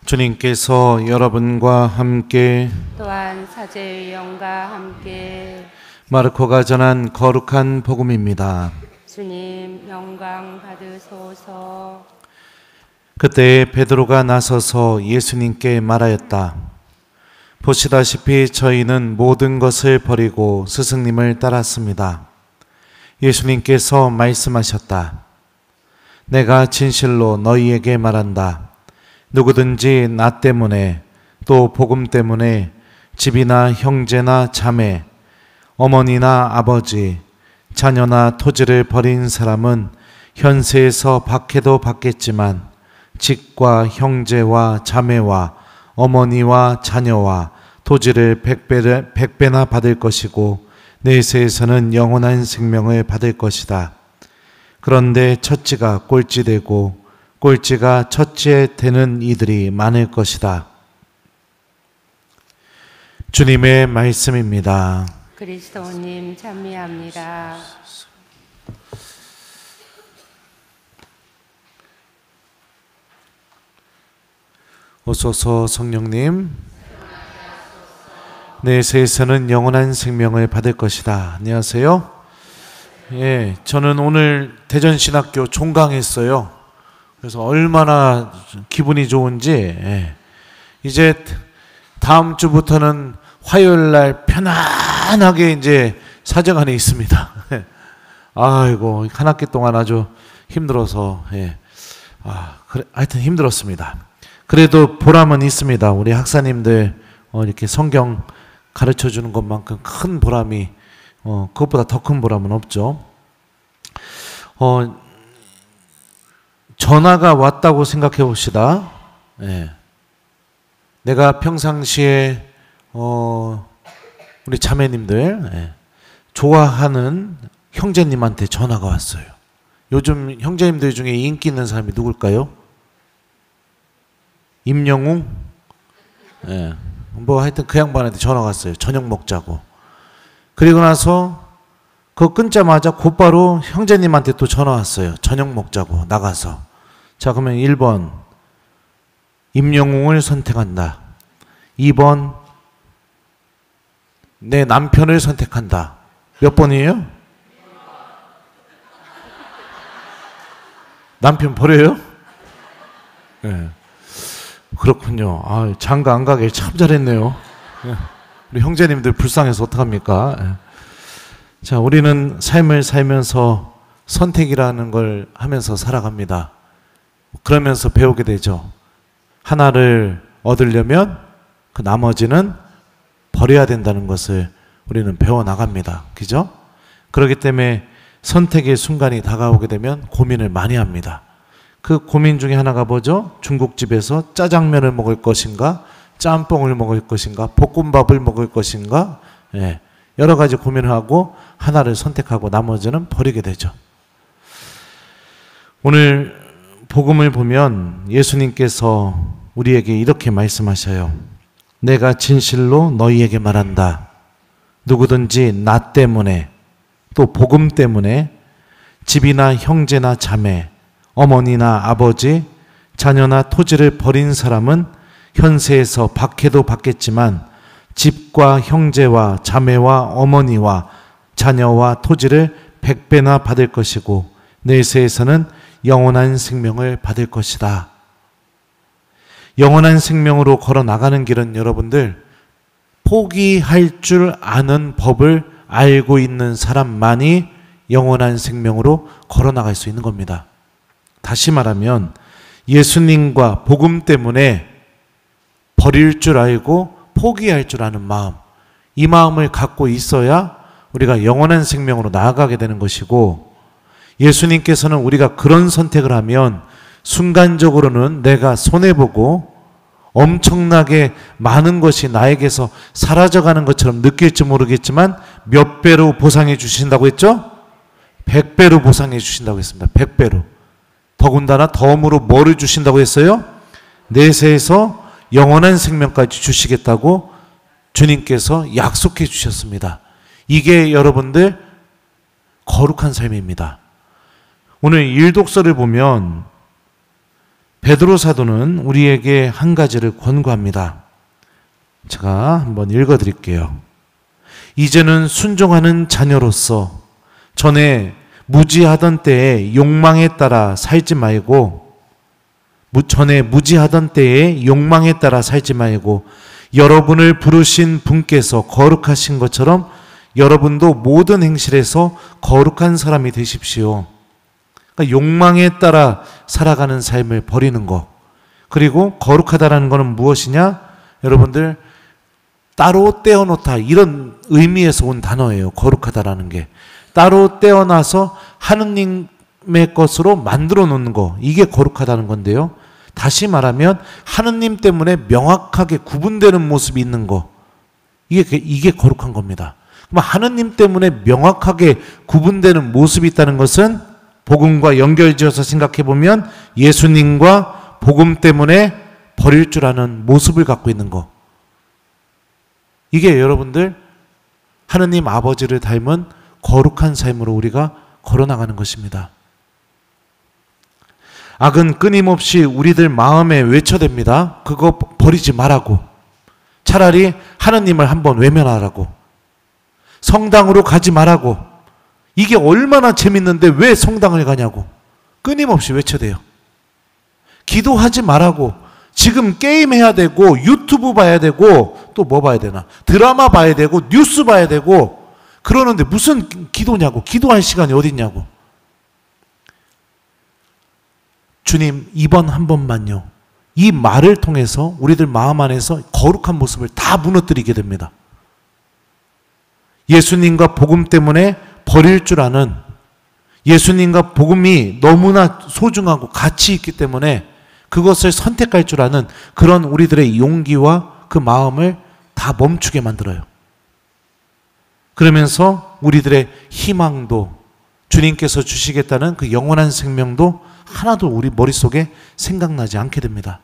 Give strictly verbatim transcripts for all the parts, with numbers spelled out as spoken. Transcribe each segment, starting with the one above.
주님께서 여러분과 함께 또한 사제의 영과 함께 마르코가 전한 거룩한 복음입니다. 주님 영광 받으소서. 그때 베드로가 나서서 예수님께 말하였다. 보시다시피 저희는 모든 것을 버리고 스승님을 따랐습니다. 예수님께서 말씀하셨다. 내가 진실로 너희에게 말한다. 누구든지 나 때문에 또 복음 때문에 집이나 형제나 자매, 어머니나 아버지, 자녀나 토지를 버린 사람은 현세에서 박해도 받겠지만 집과 형제와 자매와 어머니와 자녀와 토지를 백배를, 백배나 받을 것이고 내세에서는 영원한 생명을 받을 것이다. 그런데 첫째가 꼴찌되고 꼴찌가 첫째 되는 이들이 많을 것이다. 주님의 말씀입니다. 그리스도님 찬미합니다. 오소서 성령님, 내세에서는 영원한 생명을 받을 것이다. 안녕하세요. 예, 저는 오늘 대전신학교 종강했어요. 그래서 얼마나 기분이 좋은지, 예, 이제 다음 주부터는 화요일 날 편안하게 이제 사정안에 있습니다. 아이고, 한 학기 동안 아주 힘들어서, 예, 아, 그래, 하여튼 힘들었습니다. 그래도 보람은 있습니다. 우리 학사님들 어, 이렇게 성경 가르쳐 주는 것만큼 큰 보람이, 어, 그것보다 더 큰 보람은 없죠. 어, 전화가 왔다고 생각해 봅시다. 예. 내가 평상시에 어, 우리 자매님들, 예, 좋아하는 형제님한테 전화가 왔어요. 요즘 형제님들 중에 인기 있는 사람이 누굴까요? 임영웅? 예. 뭐 하여튼 그 양반한테 전화가 왔어요. 저녁 먹자고. 그리고 나서 그거 끊자마자 곧바로 형제님한테 또 전화 왔어요. 저녁 먹자고 나가서. 자, 그러면 일 번 임영웅을 선택한다. 이 번 내 남편을 선택한다. 몇 번이에요? 남편 버려요? 네. 그렇군요. 아, 장가 안 가길 참 잘했네요. 네. 우리 형제님들 불쌍해서 어떡합니까? 네. 자, 우리는 삶을 살면서 선택이라는 걸 하면서 살아갑니다. 그러면서 배우게 되죠. 하나를 얻으려면 그 나머지는 버려야 된다는 것을 우리는 배워나갑니다. 그죠? 그렇기 때문에 선택의 순간이 다가오게 되면 고민을 많이 합니다. 그 고민 중에 하나가 뭐죠? 중국집에서 짜장면을 먹을 것인가, 짬뽕을 먹을 것인가, 볶음밥을 먹을 것인가, 예, 여러 가지 고민을 하고 하나를 선택하고 나머지는 버리게 되죠. 오늘 복음을 보면 예수님께서 우리에게 이렇게 말씀하셔요. 내가 진실로 너희에게 말한다. 누구든지 나 때문에 또 복음 때문에 집이나 형제나 자매, 어머니나 아버지, 자녀나 토지를 버린 사람은 현세에서 박해도 받겠지만 집과 형제와 자매와 어머니와 자녀와 토지를 백배나 받을 것이고 내세에서는 영원한 생명을 받을 것이다. 영원한 생명으로 걸어 나가는 길은 여러분들 포기할 줄 아는 법을 알고 있는 사람만이 영원한 생명으로 걸어 나갈 수 있는 겁니다. 다시 말하면 예수님과 복음 때문에 버릴 줄 알고 포기할 줄 아는 마음, 이 마음을 갖고 있어야 우리가 영원한 생명으로 나아가게 되는 것이고, 예수님께서는 우리가 그런 선택을 하면 순간적으로는 내가 손해보고 엄청나게 많은 것이 나에게서 사라져가는 것처럼 느낄지 모르겠지만 몇 배로 보상해 주신다고 했죠? 백 배로 보상해 주신다고 했습니다. 백 배로. 더군다나 덤으로 뭐를 주신다고 했어요? 내세에서 영원한 생명까지 주시겠다고 주님께서 약속해 주셨습니다. 이게 여러분들 거룩한 삶입니다. 오늘 일독서를 보면 베드로 사도는 우리에게 한 가지를 권고합니다. 제가 한번 읽어드릴게요. 이제는 순종하는 자녀로서 전에 무지하던 때에 욕망에 따라 살지 말고 전에 무지하던 때에 욕망에 따라 살지 말고 여러분을 부르신 분께서 거룩하신 것처럼 여러분도 모든 행실에서 거룩한 사람이 되십시오. 그러니까 욕망에 따라 살아가는 삶을 버리는 것. 그리고 거룩하다라는 것은 무엇이냐? 여러분들 따로 떼어놓다 이런 의미에서 온 단어예요. 거룩하다라는 게. 따로 떼어놔서 하느님의 것으로 만들어 놓는 거. 이게 거룩하다는 건데요. 다시 말하면 하느님 때문에 명확하게 구분되는 모습이 있는 거. 이게, 이게 거룩한 겁니다. 그럼 하느님 때문에 명확하게 구분되는 모습이 있다는 것은 복음과 연결지어서 생각해 보면 예수님과 복음 때문에 버릴 줄 아는 모습을 갖고 있는 거. 이게 여러분들 하느님 아버지를 닮은 거룩한 삶으로 우리가 걸어나가는 것입니다. 악은 끊임없이 우리들 마음에 외쳐댑니다. 그거 버리지 말라고. 차라리 하느님을 한번 외면하라고. 성당으로 가지 말라고. 이게 얼마나 재밌는데 왜 성당을 가냐고. 끊임없이 외쳐대요. 기도하지 말라고. 지금 게임해야 되고 유튜브 봐야 되고 또 뭐 봐야 되나. 드라마 봐야 되고 뉴스 봐야 되고 그러는데 무슨 기도냐고. 기도할 시간이 어딨냐고. 주님 이번 한 번만요. 이 말을 통해서 우리들 마음 안에서 거룩한 모습을 다 무너뜨리게 됩니다. 예수님과 복음 때문에 버릴 줄 아는, 예수님과 복음이 너무나 소중하고 가치 있기 때문에 그것을 선택할 줄 아는 그런 우리들의 용기와 그 마음을 다 멈추게 만들어요. 그러면서 우리들의 희망도, 주님께서 주시겠다는 그 영원한 생명도 하나도 우리 머릿속에 생각나지 않게 됩니다.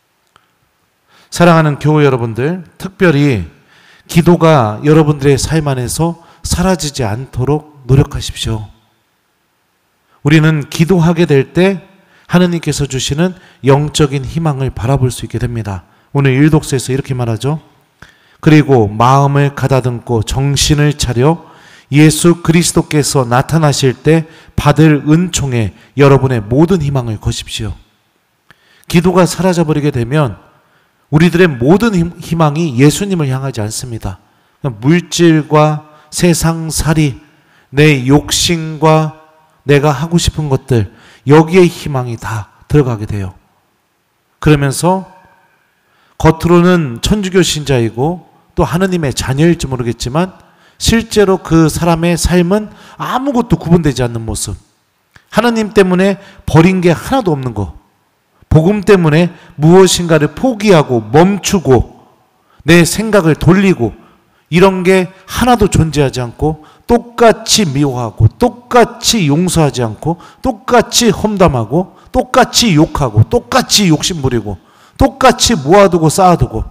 사랑하는 교회 여러분들, 특별히 기도가 여러분들의 삶 안에서 사라지지 않도록 노력하십시오. 우리는 기도하게 될 때 하느님께서 주시는 영적인 희망을 바라볼 수 있게 됩니다. 오늘 일독서에서 이렇게 말하죠. 그리고 마음을 가다듬고 정신을 차려 예수 그리스도께서 나타나실 때 받을 은총에 여러분의 모든 희망을 거십시오. 기도가 사라져버리게 되면 우리들의 모든 희망이 예수님을 향하지 않습니다. 물질과 세상살이, 내 욕심과 내가 하고 싶은 것들, 여기에 희망이 다 들어가게 돼요. 그러면서 겉으로는 천주교 신자이고 또 하느님의 자녀일지 모르겠지만 실제로 그 사람의 삶은 아무것도 구분되지 않는 모습. 하느님 때문에 버린 게 하나도 없는 거. 복음 때문에 무엇인가를 포기하고 멈추고 내 생각을 돌리고 이런 게 하나도 존재하지 않고 똑같이 미워하고 똑같이 용서하지 않고 똑같이 험담하고 똑같이 욕하고 똑같이 욕심부리고 똑같이 모아두고 쌓아두고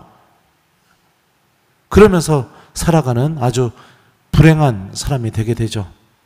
그러면서 살아가는 아주 불행한 사람이 되게 되죠.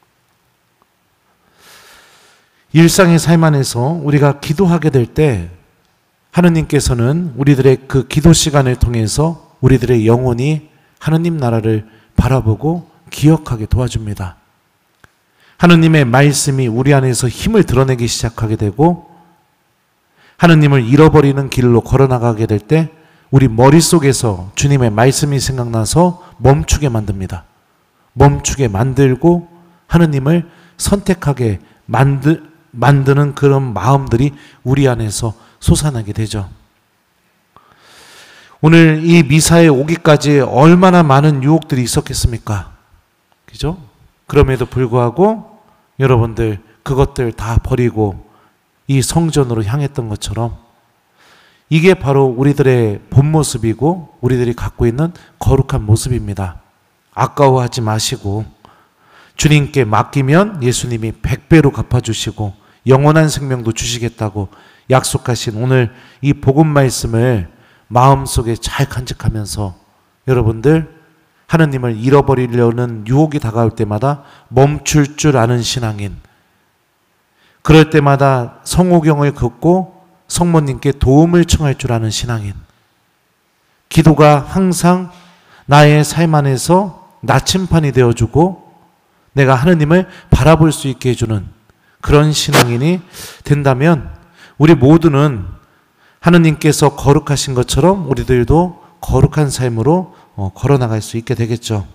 일상의 삶 안에서 우리가 기도하게 될 때 하느님께서는 우리들의 그 기도 시간을 통해서 우리들의 영혼이 하느님 나라를 바라보고 기억하게 도와줍니다. 하느님의 말씀이 우리 안에서 힘을 드러내기 시작하게 되고 하느님을 잃어버리는 길로 걸어나가게 될 때 우리 머릿속에서 주님의 말씀이 생각나서 멈추게 만듭니다. 멈추게 만들고 하느님을 선택하게 만드, 만드는 그런 마음들이 우리 안에서 솟아나게 되죠. 오늘 이 미사에 오기까지 얼마나 많은 유혹들이 있었겠습니까? 그죠? 그럼에도 불구하고 여러분들 그것들 다 버리고 이 성전으로 향했던 것처럼 이게 바로 우리들의 본 모습이고 우리들이 갖고 있는 거룩한 모습입니다. 아까워하지 마시고 주님께 맡기면 예수님이 백 배로 갚아주시고 영원한 생명도 주시겠다고 약속하신 오늘 이 복음 말씀을 마음속에 잘 간직하면서 여러분들 하느님을 잃어버리려는 유혹이 다가올 때마다 멈출 줄 아는 신앙인, 그럴 때마다 성호경을 긋고 성모님께 도움을 청할 줄 아는 신앙인. 기도가 항상 나의 삶 안에서 나침판이 되어주고 내가 하느님을 바라볼 수 있게 해주는 그런 신앙인이 된다면 우리 모두는 하느님께서 거룩하신 것처럼 우리들도 거룩한 삶으로 걸어나갈 수 있게 되겠죠.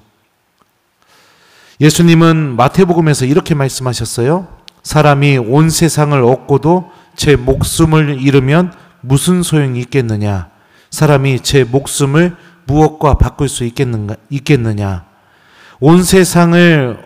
예수님은 마태복음에서 이렇게 말씀하셨어요. 사람이 온 세상을 얻고도 제 목숨을 잃으면 무슨 소용이 있겠느냐. 사람이 제 목숨을 무엇과 바꿀 수 있겠는가, 있겠느냐. 온 세상을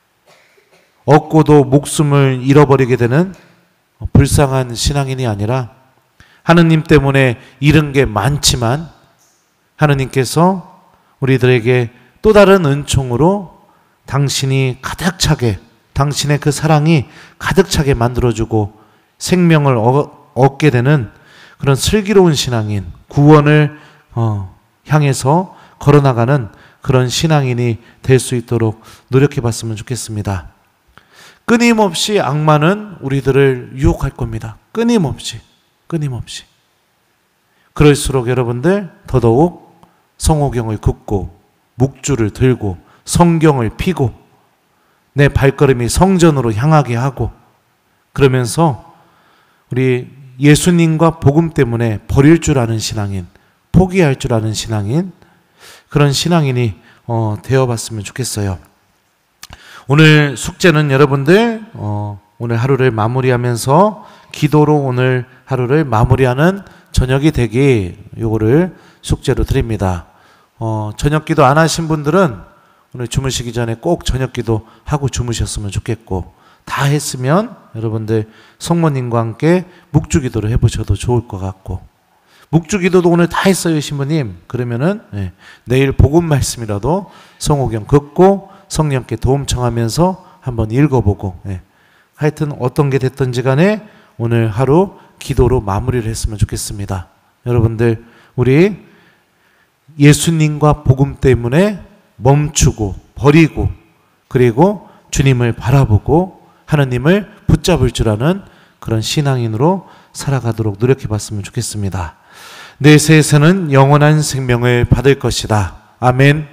얻고도 목숨을 잃어버리게 되는 불쌍한 신앙인이 아니라 하느님 때문에 잃은 게 많지만 하느님께서 우리들에게 또 다른 은총으로 당신이 가득 차게, 당신의 그 사랑이 가득 차게 만들어주고 생명을 얻게 되는 그런 슬기로운 신앙인, 구원을 어, 향해서 걸어나가는 그런 신앙인이 될 수 있도록 노력해 봤으면 좋겠습니다. 끊임없이 악마는 우리들을 유혹할 겁니다. 끊임없이, 끊임없이. 그럴수록 여러분들 더더욱 성호경을 긋고 묵주를 들고 성경을 피고 내 발걸음이 성전으로 향하게 하고 그러면서 우리 예수님과 복음 때문에 버릴 줄 아는 신앙인, 포기할 줄 아는 신앙인, 그런 신앙인이 어, 되어봤으면 좋겠어요. 오늘 숙제는 여러분들 어, 오늘 하루를 마무리하면서 기도로 오늘 하루를 마무리하는 저녁이 되기, 요거를 숙제로 드립니다. 어, 저녁 기도 안 하신 분들은 오늘 주무시기 전에 꼭 저녁 기도 하고 주무셨으면 좋겠고, 다 했으면 여러분들 성모님과 함께 묵주 기도를 해보셔도 좋을 것 같고, 묵주 기도도 오늘 다 했어요 신부님, 그러면은 네, 내일 복음 말씀이라도 성호경 긋고 성령께 도움 청하면서 한번 읽어보고, 네, 하여튼 어떤 게 됐든지 간에 오늘 하루 기도로 마무리를 했으면 좋겠습니다. 여러분들 우리 예수님과 복음 때문에 멈추고 버리고 그리고 주님을 바라보고 하나님을 붙잡을 줄 아는 그런 신앙인으로 살아가도록 노력해 봤으면 좋겠습니다. 내세에서는 영원한 생명을 받을 것이다. 아멘.